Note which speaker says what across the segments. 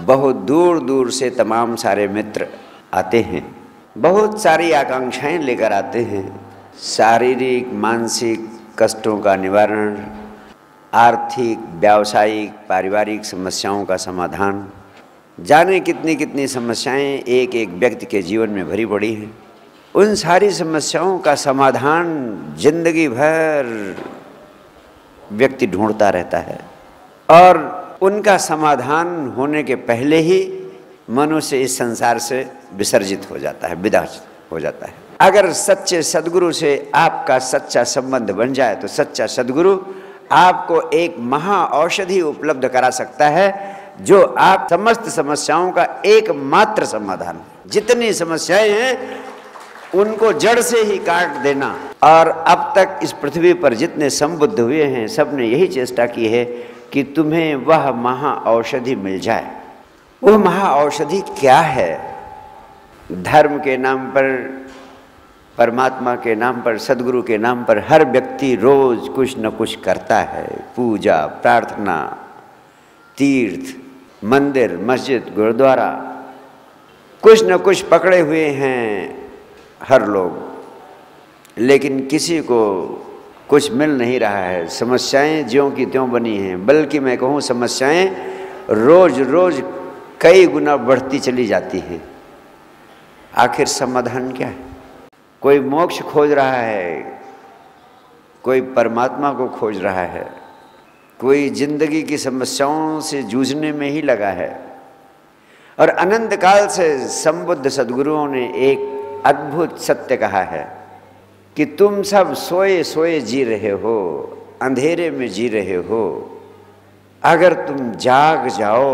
Speaker 1: बहुत दूर दूर से तमाम सारे मित्र आते हैं, बहुत सारी आकांक्षाएं लेकर आते हैं। शारीरिक मानसिक कष्टों का निवारण, आर्थिक व्यावसायिक पारिवारिक समस्याओं का समाधान, जाने कितनी कितनी समस्याएं एक एक व्यक्ति के जीवन में भरी पड़ी हैं। उन सारी समस्याओं का समाधान जिंदगी भर व्यक्ति ढूंढता रहता है और उनका समाधान होने के पहले ही मनुष्य इस संसार से विसर्जित हो जाता है, विदा हो जाता है। अगर सच्चे सद्गुरु से आपका सच्चा संबंध बन जाए तो सच्चा सद्गुरु आपको एक महा औषधि उपलब्ध करा सकता है, जो आप समस्त समस्याओं का एकमात्र समाधान है। जितनी समस्याएं हैं उनको जड़ से ही काट देना। और अब तक इस पृथ्वी पर जितने संबुद्ध हुए हैं सबने यही चेष्टा की है कि तुम्हें वह महा औषधि मिल जाए। वह महा औषधि क्या है? धर्म के नाम पर, परमात्मा के नाम पर, सद्गुरु के नाम पर हर व्यक्ति रोज कुछ न कुछ करता है। पूजा, प्रार्थना, तीर्थ, मंदिर, मस्जिद, गुरुद्वारा, कुछ न कुछ पकड़े हुए हैं हर लोग, लेकिन किसी को कुछ मिल नहीं रहा है। समस्याएं ज्यों की त्यों बनी हैं, बल्कि मैं कहूँ समस्याएं रोज रोज कई गुना बढ़ती चली जाती हैं। आखिर समाधान क्या है? कोई मोक्ष खोज रहा है, कोई परमात्मा को खोज रहा है, कोई जिंदगी की समस्याओं से जूझने में ही लगा है। और अनंत काल से संबुद्ध सद्गुरुओं ने एक अद्भुत सत्य कहा है कि तुम सब सोए सोए जी रहे हो, अंधेरे में जी रहे हो। अगर तुम जाग जाओ,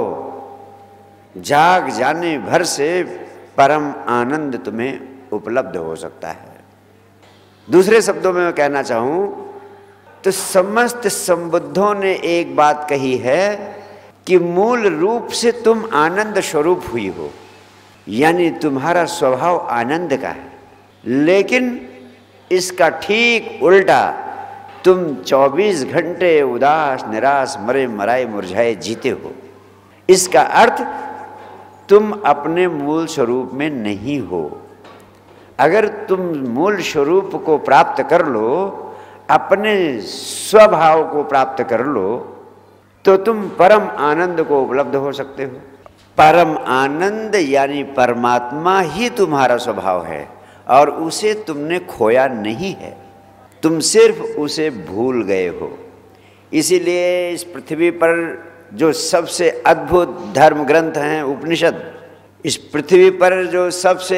Speaker 1: जाग जाने भर से परम आनंद तुम्हें उपलब्ध हो सकता है। दूसरे शब्दों में मैं कहना चाहूं तो समस्त संबुद्धों ने एक बात कही है कि मूल रूप से तुम आनंद स्वरूप हुई हो, यानी तुम्हारा स्वभाव आनंद का है। लेकिन इसका ठीक उल्टा तुम 24 घंटे उदास, निराश, मरे मराए, मुरझाए जीते हो। इसका अर्थ तुम अपने मूल स्वरूप में नहीं हो। अगर तुम मूल स्वरूप को प्राप्त कर लो, अपने स्वभाव को प्राप्त कर लो, तो तुम परम आनंद को उपलब्ध हो सकते हो। परम आनंद यानी परमात्मा ही तुम्हारा स्वभाव है और उसे तुमने खोया नहीं है, तुम सिर्फ उसे भूल गए हो। इसीलिए इस पृथ्वी पर जो सबसे अद्भुत धर्म ग्रंथ हैं उपनिषद, इस पृथ्वी पर जो सबसे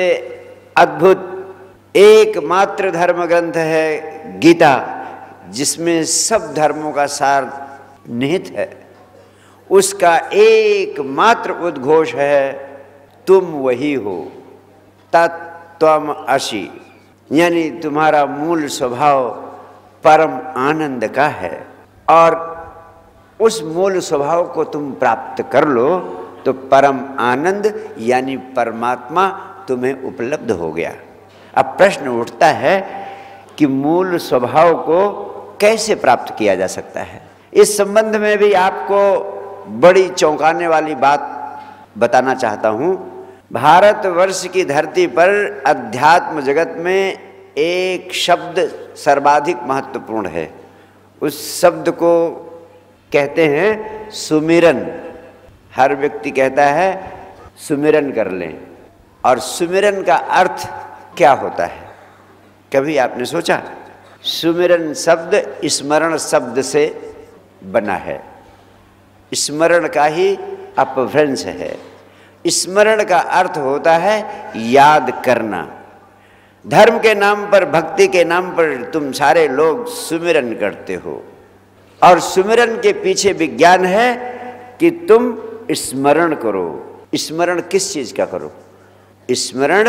Speaker 1: अद्भुत एकमात्र धर्म ग्रंथ है गीता, जिसमें सब धर्मों का सार निहित है, उसका एकमात्र उद्घोष है तुम वही हो, तत्त्वम् असि, यानी तुम्हारा मूल स्वभाव परम आनंद का है। और उस मूल स्वभाव को तुम प्राप्त कर लो तो परम आनंद यानी परमात्मा तुम्हें उपलब्ध हो गया। अब प्रश्न उठता है कि मूल स्वभाव को कैसे प्राप्त किया जा सकता है। इस संबंध में भी आपको बड़ी चौंकाने वाली बात बताना चाहता हूँ। भारतवर्ष की धरती पर अध्यात्म जगत में एक शब्द सर्वाधिक महत्वपूर्ण है। उस शब्द को कहते हैं सुमिरन। हर व्यक्ति कहता है सुमिरन कर लें, और सुमिरन का अर्थ क्या होता है? कभी आपने सोचा? सुमिरन शब्द स्मरण शब्द से बना है, स्मरण का ही अपभ्रंश है। स्मरण का अर्थ होता है याद करना। धर्म के नाम पर, भक्ति के नाम पर तुम सारे लोग सुमिरन करते हो, और सुमिरन के पीछे विज्ञान है कि तुम स्मरण करो। स्मरण किस चीज का करो? स्मरण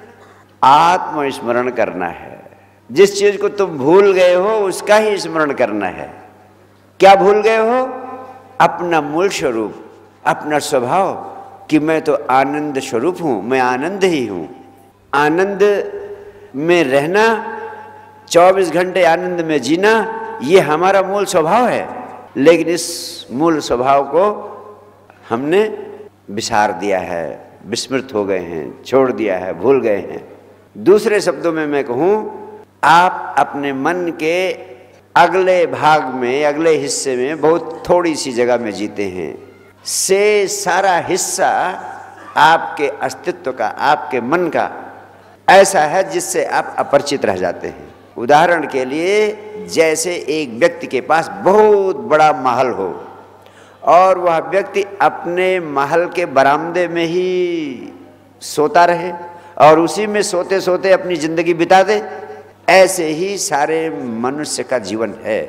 Speaker 1: आत्मस्मरण करना है। जिस चीज को तुम भूल गए हो उसका ही स्मरण करना है। क्या भूल गए हो? अपना मूल स्वरूप, अपना स्वभाव, कि मैं तो आनंद स्वरूप हूं, मैं आनंद ही हूं। आनंद में रहना, 24 घंटे आनंद में जीना, ये हमारा मूल स्वभाव है। लेकिन इस मूल स्वभाव को हमने विसार दिया है, विस्मृत हो गए हैं, छोड़ दिया है, भूल गए हैं। दूसरे शब्दों में मैं कहूँ, आप अपने मन के अगले भाग में, अगले हिस्से में बहुत थोड़ी सी जगह में जीते हैं। से सारा हिस्सा आपके अस्तित्व का, आपके मन का ऐसा है जिससे आप अपरिचित रह जाते हैं। उदाहरण के लिए, जैसे एक व्यक्ति के पास बहुत बड़ा महल हो और वह व्यक्ति अपने महल के बरामदे में ही सोता रहे और उसी में सोते सोते अपनी जिंदगी बिता दे, ऐसे ही सारे मनुष्य का जीवन है।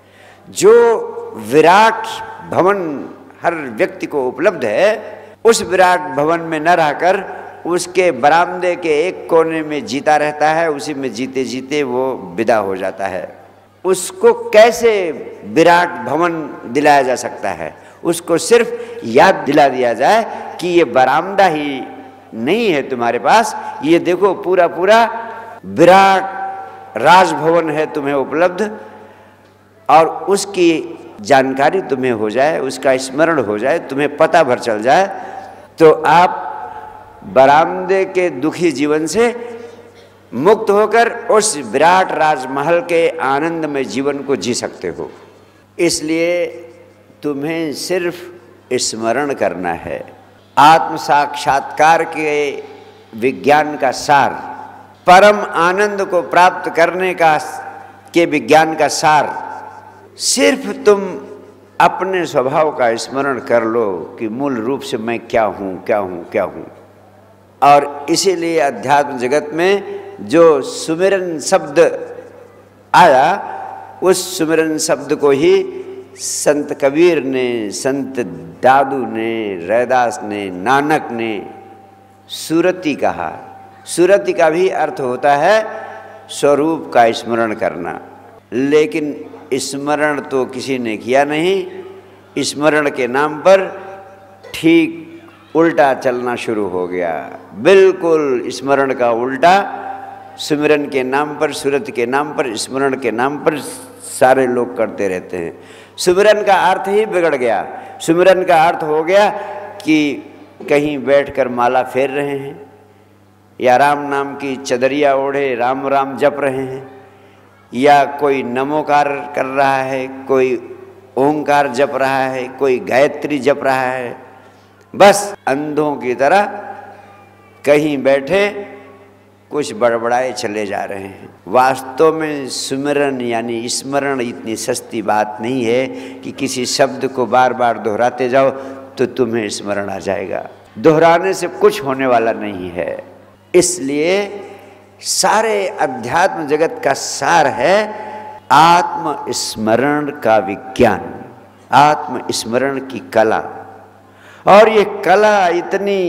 Speaker 1: जो विराट भवन हर व्यक्ति को उपलब्ध है, उस विराट भवन में न रहकर उसके बरामदे के एक कोने में जीता रहता है, उसी में जीते जीते वो विदा हो जाता है। उसको कैसे विराट भवन दिलाया जा सकता है? उसको सिर्फ याद दिला दिया जाए कि ये बरामदा ही नहीं है तुम्हारे पास, ये देखो पूरा पूरा विराट राजभवन है तुम्हें उपलब्ध, और उसकी जानकारी तुम्हें हो जाए, उसका स्मरण हो जाए, तुम्हें पता भर चल जाए, तो आप बरामदे के दुखी जीवन से मुक्त होकर उस विराट राजमहल के आनंदमय जीवन को जी सकते हो। इसलिए तुम्हें सिर्फ स्मरण करना है। आत्म साक्षात्कार के विज्ञान का सार, परम आनंद को प्राप्त करने का के विज्ञान का सार, सिर्फ तुम अपने स्वभाव का स्मरण कर लो कि मूल रूप से मैं क्या हूँ, क्या हूँ, क्या हूँ। और इसीलिए अध्यात्म जगत में जो सुमिरन शब्द आया, उस सुमिरन शब्द को ही संत कबीर ने, संत दादू ने, रैदास ने, नानक ने सुरति कहा। सुरति का भी अर्थ होता है स्वरूप का स्मरण करना, लेकिन स्मरण तो किसी ने किया नहीं। स्मरण के नाम पर ठीक उल्टा चलना शुरू हो गया, बिल्कुल स्मरण का उल्टा। सुमिरन के नाम पर, सुरत के नाम पर, स्मरण के नाम पर सारे लोग करते रहते हैं। सुमिरन का अर्थ ही बिगड़ गया। सुमिरन का अर्थ हो गया कि कहीं बैठकर माला फेर रहे हैं, या राम नाम की चदरिया ओढ़े राम राम जप रहे हैं, या कोई नमोकार कर रहा है, कोई ओंकार जप रहा है, कोई गायत्री जप रहा है। बस अंधों की तरह कहीं बैठे कुछ बड़बड़ाए चले जा रहे हैं। वास्तव में सुमिरन यानी स्मरण इतनी सस्ती बात नहीं है कि किसी शब्द को बार बार दोहराते जाओ तो तुम्हें स्मरण आ जाएगा। दोहराने से कुछ होने वाला नहीं है। इसलिए सारे अध्यात्म जगत का सार है आत्म स्मरण का विज्ञान, आत्म स्मरण की कला। और ये कला इतनी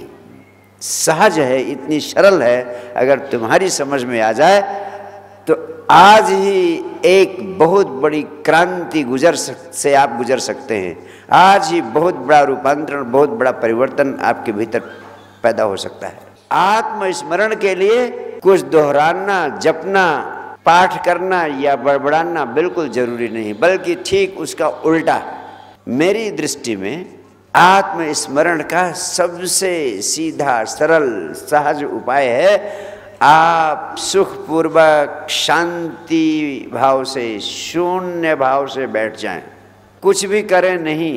Speaker 1: सहज है, इतनी सरल है, अगर तुम्हारी समझ में आ जाए तो आज ही एक बहुत बड़ी क्रांति से आप गुजर सकते हैं। आज ही बहुत बड़ा रूपांतरण, बहुत बड़ा परिवर्तन आपके भीतर पैदा हो सकता है। आत्मस्मरण के लिए कुछ दोहराना, जपना, पाठ करना या बड़बड़ाना बिल्कुल जरूरी नहीं, बल्कि ठीक उसका उल्टा। मेरी दृष्टि में आत्मस्मरण का सबसे सीधा, सरल, सहज उपाय है आप सुखपूर्वक शांति भाव से, शून्य भाव से बैठ जाएं। कुछ भी करें नहीं,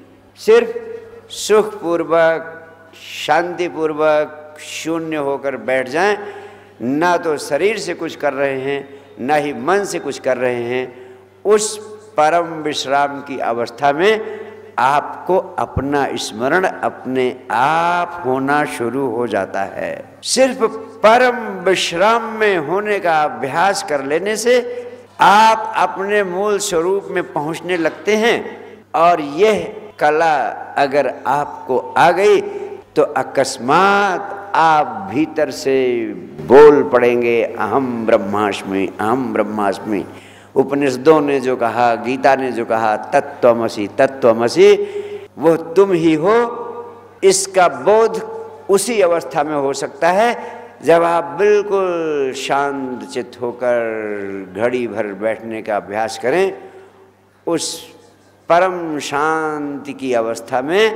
Speaker 1: सिर्फ सुखपूर्वक, शांतिपूर्वक, शून्य होकर बैठ जाएं। ना तो शरीर से कुछ कर रहे हैं, ना ही मन से कुछ कर रहे हैं। उस परम विश्राम की अवस्था में आपको अपना स्मरण अपने आप होना शुरू हो जाता है। सिर्फ परम विश्राम में होने का अभ्यास कर लेने से आप अपने मूल स्वरूप में पहुंचने लगते हैं। और यह कला अगर आपको आ गई तो अकस्मात आप भीतर से बोल पड़ेंगे, अहम ब्रह्मास्मि, अहम ब्रह्मास्मि। उपनिषदों ने जो कहा, गीता ने जो कहा, तत्त्वमसि तत्त्वमसि, वो तुम ही हो। इसका बोध उसी अवस्था में हो सकता है जब आप बिल्कुल शांत चित्त होकर घड़ी भर बैठने का अभ्यास करें। उस परम शांति की अवस्था में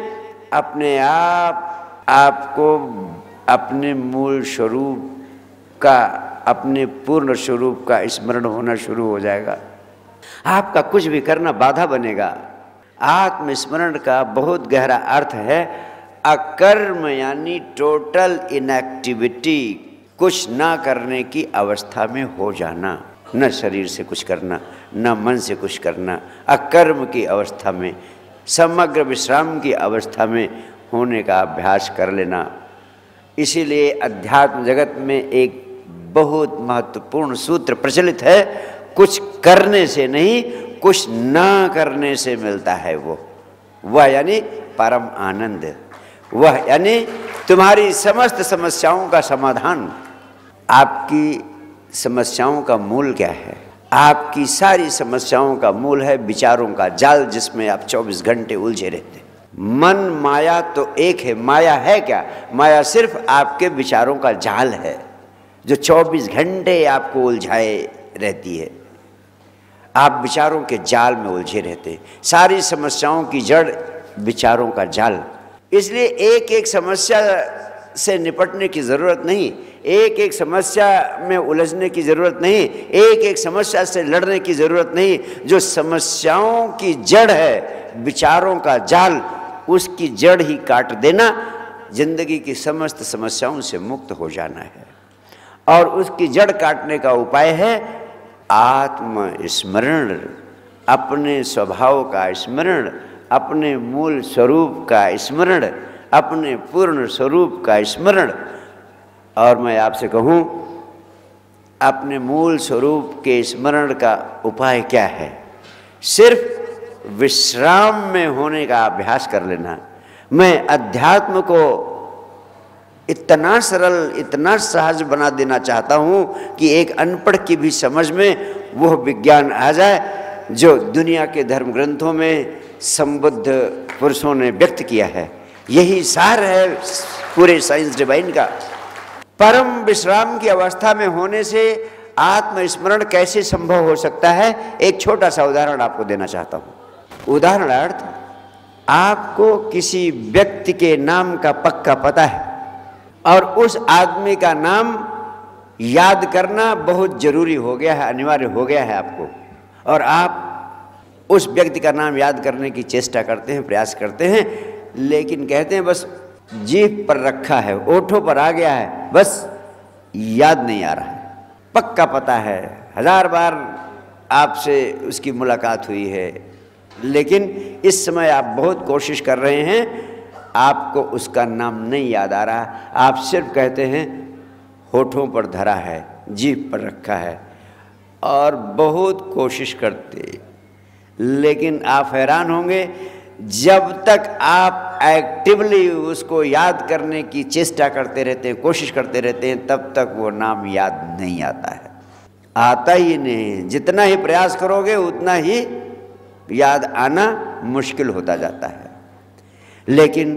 Speaker 1: अपने आप आपको अपने मूल स्वरूप का, अपने पूर्ण स्वरूप का स्मरण होना शुरू हो जाएगा। आपका कुछ भी करना बाधा बनेगा। आत्मस्मरण का बहुत गहरा अर्थ है अकर्म, यानी टोटल इनएक्टिविटी, कुछ ना करने की अवस्था में हो जाना, न शरीर से कुछ करना, न मन से कुछ करना, अकर्म की अवस्था में, समग्र विश्राम की अवस्था में होने का अभ्यास कर लेना। इसीलिए अध्यात्म जगत में एक बहुत महत्वपूर्ण सूत्र प्रचलित है, कुछ करने से नहीं, कुछ ना करने से मिलता है वह यानी परम आनंद, वह यानी तुम्हारी समस्त समस्याओं का समाधान। आपकी समस्याओं का मूल क्या है? आपकी सारी समस्याओं का मूल है विचारों का जाल, जिसमें आप 24 घंटे उलझे रहते हैं। मन माया तो एक है, माया है क्या? माया सिर्फ आपके विचारों का जाल है जो 24 घंटे आपको उलझाए रहती है। आप विचारों के जाल में उलझे रहते हैं। सारी समस्याओं की जड़ विचारों का जाल। इसलिए एक एक समस्या से निपटने की ज़रूरत नहीं, एक एक समस्या में उलझने की ज़रूरत नहीं, एक एक समस्या से लड़ने की ज़रूरत नहीं। जो समस्याओं की जड़ है, विचारों का जाल, उसकी जड़ ही काट देना, जिंदगी की समस्त समस्याओं से मुक्त हो जाना है। और उसकी जड़ काटने का उपाय है आत्मस्मरण, अपने स्वभाव का स्मरण, अपने मूल स्वरूप का स्मरण, अपने पूर्ण स्वरूप का स्मरण। और मैं आपसे कहूँ, अपने मूल स्वरूप के स्मरण का उपाय क्या है? सिर्फ विश्राम में होने का अभ्यास कर लेना। मैं अध्यात्म को इतना सरल, इतना सहज बना देना चाहता हूँ कि एक अनपढ़ की भी समझ में वह विज्ञान आ जाए जो दुनिया के धर्म ग्रंथों में संबुद्ध पुरुषों ने व्यक्त किया है। यही सार है पूरे साइंस डिवाइन का। परम विश्राम की अवस्था में होने से आत्मस्मरण कैसे संभव हो सकता है? एक छोटा सा उदाहरण आपको देना चाहता हूँ। उदाहरणार्थ, आपको किसी व्यक्ति के नाम का पक्का पता है और उस आदमी का नाम याद करना बहुत जरूरी हो गया है, अनिवार्य हो गया है आपको, और आप उस व्यक्ति का नाम याद करने की चेष्टा करते हैं, प्रयास करते हैं, लेकिन कहते हैं बस जीभ पर रखा है, ओठों पर आ गया है, बस याद नहीं आ रहा है। पक्का पता है, 1000 बार आपसे उसकी मुलाकात हुई है, लेकिन इस समय आप बहुत कोशिश कर रहे हैं, आपको उसका नाम नहीं याद आ रहा। आप सिर्फ कहते हैं होठों पर धरा है, जीभ पर रखा है, और बहुत कोशिश करते, लेकिन आप हैरान होंगे, जब तक आप एक्टिवली उसको याद करने की चेष्टा करते रहते हैं, कोशिश करते रहते हैं, तब तक वो नाम याद नहीं आता है। आता ही नहीं। जितना ही प्रयास करोगे उतना ही याद आना मुश्किल होता जाता है। लेकिन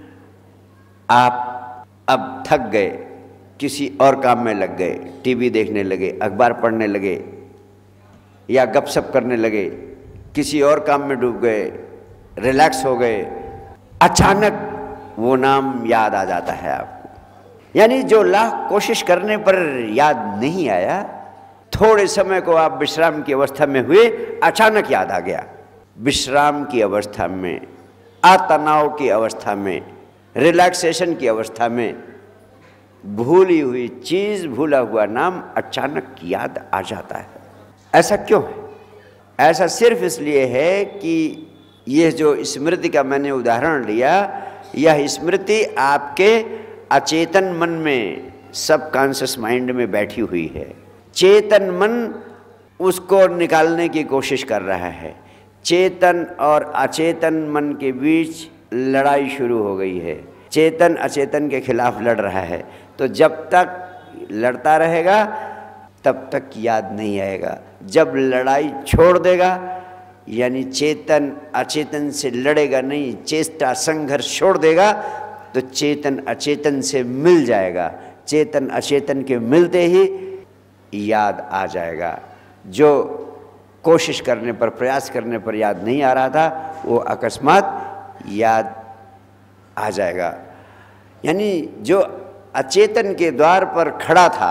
Speaker 1: आप अब थक गए, किसी और काम में लग गए, टीवी देखने लगे, अखबार पढ़ने लगे, या गपशप करने लगे, किसी और काम में डूब गए, रिलैक्स हो गए, अचानक वो नाम याद आ जाता है आपको। यानी जो लाख कोशिश करने पर याद नहीं आया, थोड़े समय को आप विश्राम की अवस्था में हुए, अचानक याद आ गया। विश्राम की अवस्था में, अतनाव की अवस्था में, रिलैक्सेशन की अवस्था में भूली हुई चीज़, भूला हुआ नाम अचानक याद आ जाता है। ऐसा क्यों है? ऐसा सिर्फ इसलिए है कि यह जो स्मृति का मैंने उदाहरण लिया, यह स्मृति आपके अचेतन मन में, सबकॉन्शियस माइंड में बैठी हुई है। चेतन मन उसको निकालने की कोशिश कर रहा है। चेतन और अचेतन मन के बीच लड़ाई शुरू हो गई है। चेतन अचेतन के खिलाफ लड़ रहा है। तो जब तक लड़ता रहेगा तब तक याद नहीं आएगा। जब लड़ाई छोड़ देगा, यानी चेतन अचेतन से लड़ेगा नहीं, चेष्टा संघर्ष छोड़ देगा, तो चेतन अचेतन से मिल जाएगा। चेतन अचेतन के मिलते ही याद आ जाएगा। जो कोशिश करने पर, प्रयास करने पर याद नहीं आ रहा था, वो अकस्मात याद आ जाएगा। यानी जो अचेतन के द्वार पर खड़ा था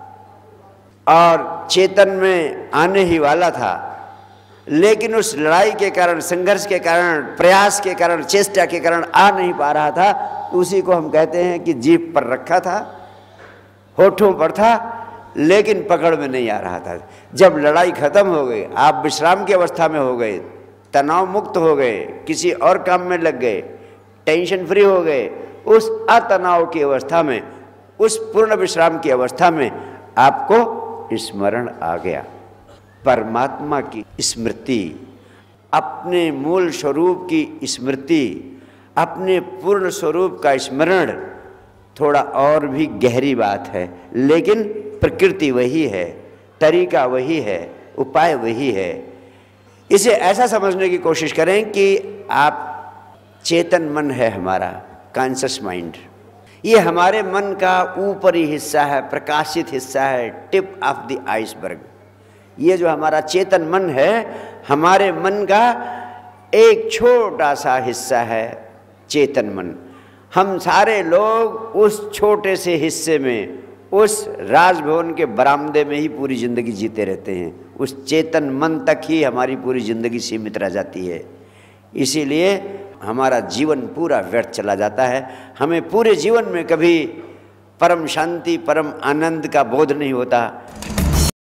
Speaker 1: और चेतन में आने ही वाला था, लेकिन उस लड़ाई के कारण, संघर्ष के कारण, प्रयास के कारण, चेष्टा के कारण आ नहीं पा रहा था, उसी को हम कहते हैं कि जीभ पर रखा था, होठों पर था, लेकिन पकड़ में नहीं आ रहा था। जब लड़ाई खत्म हो गई, आप विश्राम की अवस्था में हो गए, तनाव मुक्त हो गए, किसी और काम में लग गए, टेंशन फ्री हो गए, उस अतनाव की अवस्था में, उस पूर्ण विश्राम की अवस्था में आपको स्मरण आ गया। परमात्मा की स्मृति, अपने मूल स्वरूप की स्मृति, अपने पूर्ण स्वरूप का स्मरण थोड़ा और भी गहरी बात है, लेकिन प्रकृति वही है, तरीका वही है, उपाय वही है। इसे ऐसा समझने की कोशिश करें कि आप चेतन मन है हमारा, कॉन्शियस माइंड, ये हमारे मन का ऊपरी हिस्सा है, प्रकाशित हिस्सा है, टिप ऑफ द आइसबर्ग। ये जो हमारा चेतन मन है, हमारे मन का एक छोटा सा हिस्सा है चेतन मन। हम सारे लोग उस छोटे से हिस्से में, उस राजभवन के बरामदे में ही पूरी ज़िंदगी जीते रहते हैं। उस चेतन मन तक ही हमारी पूरी ज़िंदगी सीमित रह जाती है। इसीलिए हमारा जीवन पूरा व्यर्थ चला जाता है। हमें पूरे जीवन में कभी परम शांति, परम आनंद का बोध नहीं होता।